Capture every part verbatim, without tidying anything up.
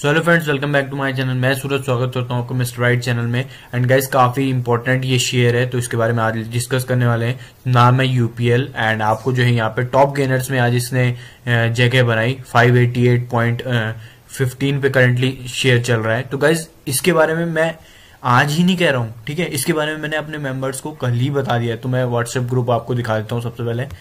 So hello friends, welcome back to my channel. मैं सूरज स्वागत करता हूँ आपको मिस्टर राइट चैनल में। एंड गाइस, काफी इंपॉर्टेंट ये शेयर है तो इसके बारे में आज डिस्कस करने वाले हैं। नाम है यूपीएल एंड आपको जो है यहाँ पे टॉप गेनर्स में आज इसने जगह बनाई। Five eighty eight point fifteen पे करंटली शेयर चल रहा है। तो गाइस, इसके बारे में मैं आज ही नहीं कह रहा हूँ, ठीक है। इसके बारे में मैंने अपने मेंबर्स को कल ही बता दिया है। तो मैं व्हाट्सएप ग्रुप आपको दिखा देता हूँ सबसे पहले।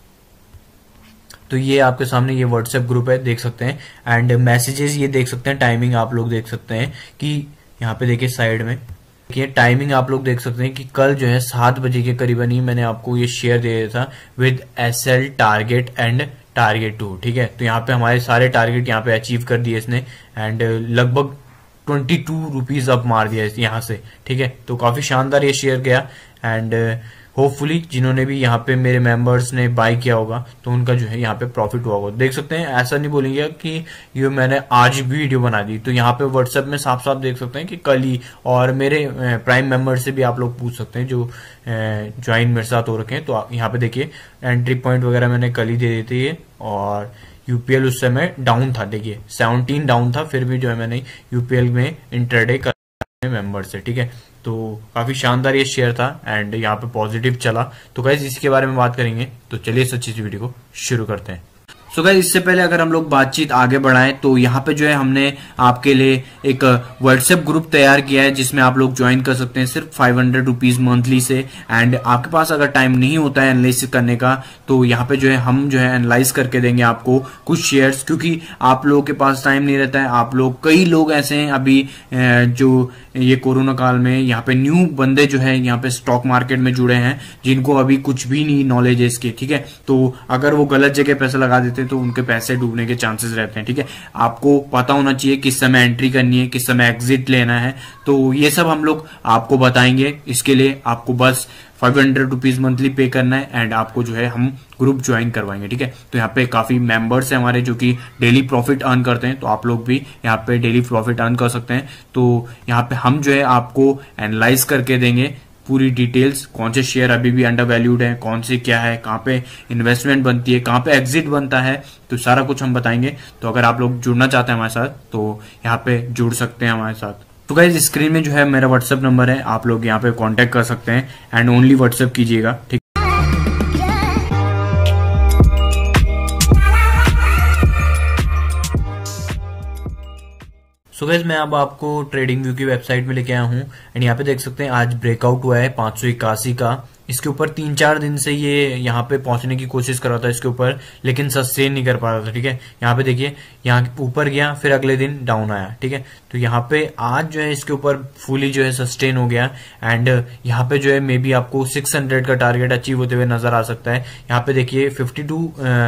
तो ये आपके सामने ये व्हाट्सएप ग्रुप है, देख सकते हैं। एंड मैसेजेस ये देख सकते हैं, टाइमिंग आप लोग देख सकते हैं कि यहाँ पे देखिए साइड में देखिए टाइमिंग आप लोग देख सकते हैं कि कल जो है सात बजे के करीबन ही मैंने आपको ये शेयर दे दिया था with SL target and target two, ठीक है। तो यहाँ पे हमारे सारे टारगेट यहाँ पे अचीव कर दिए इसने एंड लगभग ट्वेंटी टू रुपीज अब मार दिया यहाँ से, ठीक है। तो काफी शानदार ये शेयर गया एंड होपफुली जिन्होंने भी यहाँ पे मेरे मेंबर्स ने बाय किया होगा तो उनका जो है यहाँ पे प्रॉफिट हुआ होगा। देख सकते हैं, ऐसा नहीं बोलेंगे कि ये मैंने आज भी वीडियो बना दी। तो यहाँ पे व्हाट्सएप में साफ साफ देख सकते हैं कि कल ही, और मेरे प्राइम मेंबर से भी आप लोग पूछ सकते हैं जो ज्वाइन मेरे साथ हो रखे हैं। तो यहाँ पे देखिए एंट्री पॉइंट वगैरह मैंने कल ही दे दी थी और यूपीएल उस समय डाउन था, देखिए सेवनटीन डाउन था, फिर भी जो है मैंने यूपीएल में इंट्राडे कर मेंबर से, ठीक है। तो काफी शानदार ये शेयर था एंड यहाँ पे पॉजिटिव चला। तो गाइस, इसके बारे में बात करेंगे। तो चलिए इस अच्छी सी वीडियो को शुरू करते हैं। सो गाइस, इससे पहले अगर हम लोग बातचीत आगे बढ़ाएं तो यहाँ पे जो है हमने आपके लिए एक व्हाट्सएप ग्रुप तैयार किया है जिसमें आप लोग ज्वाइन कर सकते हैं सिर्फ फाइव हंड्रेड रुपीज मंथली से। एंड आपके पास अगर टाइम नहीं होता है एनालिसिस करने का तो यहाँ पे जो है हम जो है एनालाइज करके देंगे आपको कुछ शेयर्स, क्योंकि आप लोगों के पास टाइम नहीं रहता है। आप लोग, कई लोग ऐसे हैं अभी जो ये कोरोना काल में यहाँ पे न्यू बंदे जो है यहाँ पे स्टॉक मार्केट में जुड़े हैं जिनको अभी कुछ भी नहीं नॉलेज है इसके, ठीक है। तो अगर वो गलत जगह पैसा लगा देते तो उनके पैसे डूबने के चांसेस रहते हैं, ठीक है। आपको पता होना चाहिए किस समय एंट्री करनी है, किस समय एग्जिट लेना है। तो ये सब हम लोग आपको बताएंगे। इसके लिए आपको बस फाइव हंड्रेड रुपीज मंथली पे करना है एंड आपको जो है हम ग्रुप ज्वाइन करवाएंगे, ठीक है। तो यहाँ पे काफी मेंबर्स हैं हमारे जो कि डेली प्रॉफिट अर्न करते हैं। तो आप लोग भी यहाँ पे डेली प्रॉफिट अर्न कर सकते हैं। तो यहाँ पे हम जो है आपको एनालाइज करके देंगे पूरी डिटेल्स, कौन से शेयर अभी भी अंडर वैल्यूड है, कौन से क्या है, कहाँ पे इन्वेस्टमेंट बनती है, कहाँ पे एग्जिट बनता है, तो सारा कुछ हम बताएंगे। तो अगर आप लोग जुड़ना चाहते हैं हमारे साथ तो यहाँ पे जुड़ सकते हैं हमारे साथ। तो गाइस, स्क्रीन में जो है मेरा व्हाट्सएप नंबर है, आप लोग यहाँ पे कांटेक्ट कर सकते हैं एंड ओनली व्हाट्सएप कीजिएगा, ठीक। सो so गाइस, मैं अब आपको ट्रेडिंग व्यू की वेबसाइट में लेके आया हूँ एंड यहाँ पे देख सकते हैं आज ब्रेकआउट हुआ है पांच सौ इक्यासी का। इसके ऊपर तीन चार दिन से ये यहाँ पे पहुंचने की कोशिश कर रहा था इसके ऊपर, लेकिन सस्टेन नहीं कर पा रहा था, ठीक है। यहाँ पे देखिए, यहाँ ऊपर गया फिर अगले दिन डाउन आया, ठीक है। तो यहाँ पे आज जो है इसके ऊपर फुली जो है सस्टेन हो गया एंड यहाँ पे जो है मे बी आपको सिक्स हंड्रेड का टारगेट अचीव होते हुए नजर आ सकता है। यहाँ पे देखिए फिफ्टी टू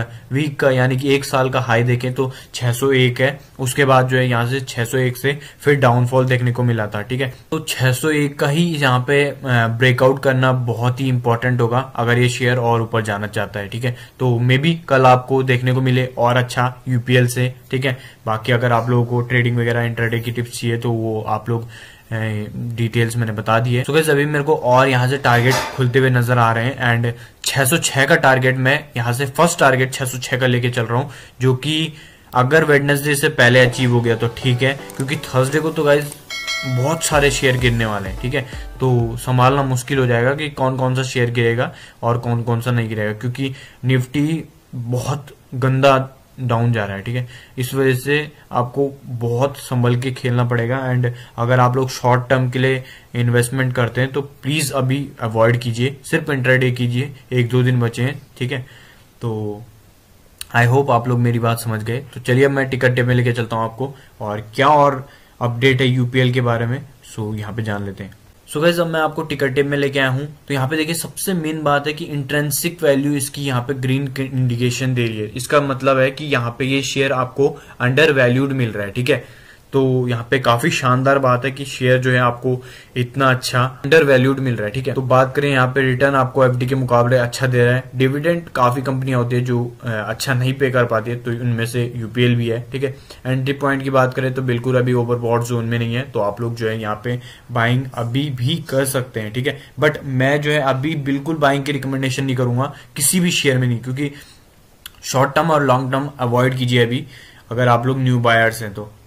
वीक का यानी कि एक साल का हाई देखें तो छह सौ एक है। उसके बाद जो है यहाँ से छह सौ एक से फिर डाउनफॉल देखने को मिला था, ठीक है। तो छह सौ एक का ही यहाँ पे ब्रेकआउट करना बहुत ही इंपॉर्टेंट होगा अगर ये शेयर और ऊपर जाना चाहता है, ठीक है। तो मे बी कल आपको देखने को मिले और अच्छा यूपीएल से, ठीक है। बाकी अगर आप लोगों को ट्रेडिंग वगैरह इंट्राडे की टिप्स चाहिए तो वो आप लोग डिटेल्स मैंने बता दी है। तो गाइस, अभी मेरे को और यहाँ से टारगेट खुलते हुए नजर आ रहे हैं एंड छह सौ छह का टारगेट मैं यहाँ से फर्स्ट टारगेट छह सौ छह का लेके चल रहा हूँ, जो कि अगर वेडनेसडे से पहले अचीव हो गया तो ठीक है, क्योंकि थर्सडे को तो गाइस बहुत सारे शेयर गिरने वाले हैं, ठीक है। तो संभालना मुश्किल हो जाएगा कि कौन कौन सा शेयर गिरेगा और कौन कौन सा नहीं गिरेगा, क्योंकि निफ्टी बहुत गंदा डाउन जा रहा है, ठीक है। इस वजह से आपको बहुत संभल के खेलना पड़ेगा एंड अगर आप लोग शॉर्ट टर्म के लिए इन्वेस्टमेंट करते हैं तो प्लीज अभी अवॉइड कीजिए, सिर्फ इंट्राडे कीजिए। एक दो दिन बचे हैं, ठीक है। तो आई होप आप लोग मेरी बात समझ गए। तो चलिए अब मैं टिकट टेप में लेके चलता हूँ आपको और क्या और अपडेट है यूपीएल के बारे में, सो यहाँ पे जान लेते हैं। सो गाइस, अब मैं आपको टिकट टेप में लेके आया हूँ। तो यहाँ पे देखिए सबसे मेन बात है कि इंट्रिंसिक वैल्यू इसकी यहाँ पे ग्रीन इंडिकेशन दे रही है। इसका मतलब है कि यहाँ पे ये शेयर आपको अंडर वैल्यूड मिल रहा है, ठीक है। तो यहाँ पे काफी शानदार बात है कि शेयर जो है आपको इतना अच्छा अंडर वैल्यूड मिल रहा है, ठीक है। तो बात करें यहाँ पे रिटर्न आपको एफडी के मुकाबले अच्छा दे रहा है। डिविडेंड काफी कंपनियां होती है जो अच्छा नहीं पे कर पाती है, तो उनमें से यूपीएल भी है, ठीक है। एंट्री पॉइंट की बात करें तो बिल्कुल अभी ओवरबॉट जोन में नहीं है, तो आप लोग जो है यहाँ पे बाइंग अभी भी कर सकते हैं, ठीक है। बट मैं जो है अभी बिल्कुल बाइंग की रिकमेंडेशन नहीं करूंगा किसी भी शेयर में नहीं, क्योंकि शॉर्ट टर्म और लॉन्ग टर्म अवॉइड कीजिए अभी अगर आप लोग न्यू बायर्स हैं तो,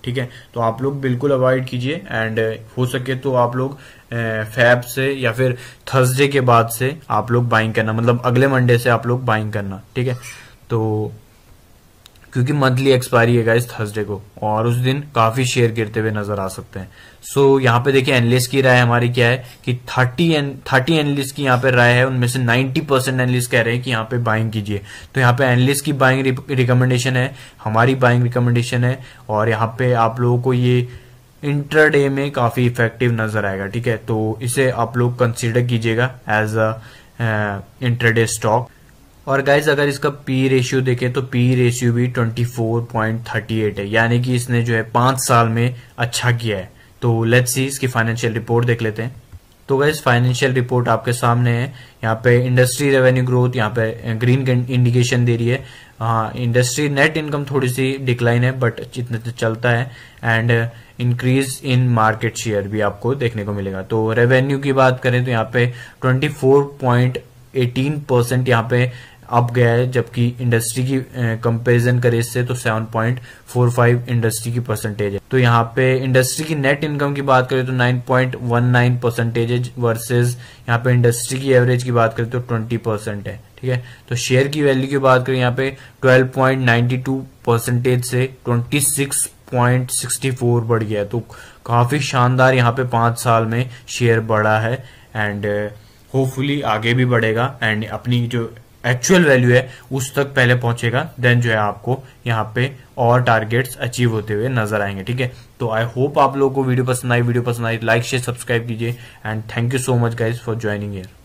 ठीक है। तो आप लोग बिल्कुल अवॉइड कीजिए, एंड हो सके तो आप लोग फैब से या फिर थर्सडे के बाद से आप लोग बाइंग करना, मतलब अगले मंडे से आप लोग बाइंग करना, ठीक है। तो क्योंकि मंथली एक्सपायरी है गाइस थर्सडे को, और उस दिन काफी शेयर गिरते हुए नजर आ सकते हैं। सो so, यहाँ पे देखिए एनालिस्ट की राय हमारी क्या है कि थर्टी एन थर्टी एनालिस्ट की यहाँ पे राय है, उनमें से नाइन्टी परसेंट एनालिस्ट कह रहे हैं कि यहाँ पे बाइंग कीजिए। तो यहाँ पे एनालिस्ट की बाइंग रिकमेंडेशन है, हमारी बाइंग रिकमेंडेशन है, और यहाँ पे आप लोगों को ये इंट्राडे में काफी इफेक्टिव नजर आएगा, ठीक है। तो इसे आप लोग कंसिडर कीजिएगा एज अ इंट्राडे स्टॉक। और गाइज अगर इसका पी रेशियो देखें तो पी रेशियो भी twenty four point thirty eight है, यानी कि इसने जो है पांच साल में अच्छा किया है। तो लेट्स सी इसकी फाइनेंशियल रिपोर्ट देख लेते हैं। तो गाइज फाइनेंशियल रिपोर्ट आपके सामने है। यहाँ पे इंडस्ट्री रेवेन्यू ग्रोथ यहाँ पे ग्रीन इंडिकेशन दे रही है। हाँ, इंडस्ट्री नेट इनकम थोड़ी सी डिक्लाइन है, बट जितना तो चलता है, and increase in market share भी आपको देखने को मिलेगा। तो रेवेन्यू की बात करें तो यहाँ पे twenty four point eighteen percent यहाँ पे अप गया है, जबकि इंडस्ट्री की कंपैरिजन करें इससे तो seven point four five industry की परसेंटेज है। तो यहाँ पे इंडस्ट्री की नेट इनकम की बात करें तो nine point one nine percentage है, वर्सेस यहाँ पे इंडस्ट्री की एवरेज की बात करें तो ट्वेंटी परसेंट है, ठीक है। तो शेयर की वैल्यू की बात करें यहाँ पे twelve point ninety two percentage से twenty six point sixty four बढ़ गया है। तो काफी शानदार यहाँ पे पांच साल में शेयर बढ़ा है, एंड होपफुली आगे भी बढ़ेगा, एंड अपनी जो एक्चुअल वैल्यू है उस तक पहले पहुंचेगा, देन जो है आपको यहाँ पे और टारगेट्स अचीव होते हुए नजर आएंगे, ठीक है। तो आई होप आप लोगों को वीडियो पसंद आई। वीडियो पसंद आई लाइक शेयर सब्सक्राइब कीजिए, and thank you so much guys for joining here.